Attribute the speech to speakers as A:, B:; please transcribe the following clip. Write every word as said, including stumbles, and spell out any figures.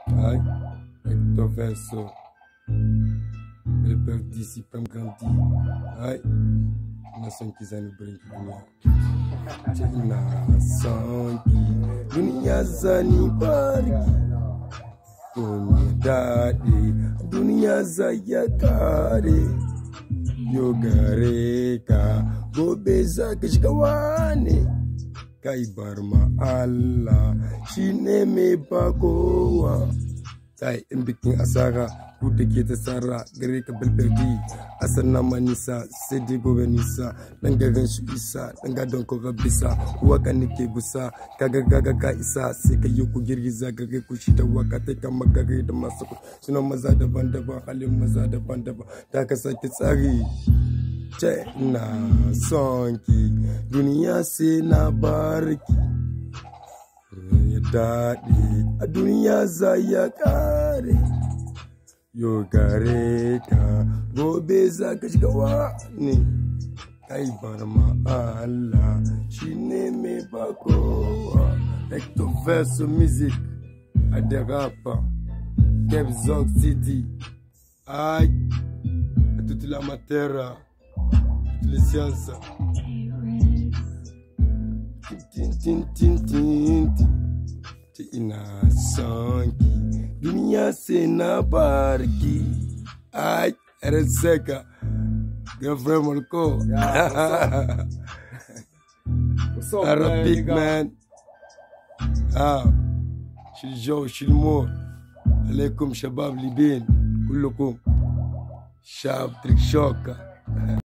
A: Aïe, avec ton verso. Le père d'ici, pas grandi. Aïe, nation qui s'en brinque dunia. China, sangi, dunia zani barki. Dunia dadi, dunia zaya kare. Yo gare ka, gobe za ka shiga wane. Kai bar ma Allah shi ne mai bakowa. Kai in bikin asara ku da ke ta tsara gare ka balbadi asan na manisa sai dai gobe nisa dan gagan shi isa dan gadon ko bisa waka nake gusa kaga gaga ka isa sai ka yi ku girgiza gare ku shi da waka ta kan magare da masu sunan maza daban-daban halin maza daban-daban ta ka saki tsari ce na son ki duniya sai na barki ya daɗe a duniya za ya ƙare yo gare ka gobe za ka shiga wani kai bar ma Allah shi ne mai bakowa Hector Verso Music a da rapa Cape Zog City ay a toute la matera les sciences. Tin tin tin tin tin ina sanki dunia sena barki ay reseka girlfriend molko Arabic man ah shil jo shil mo عليكم شباب ليبين كلكم شاب تريك شوكة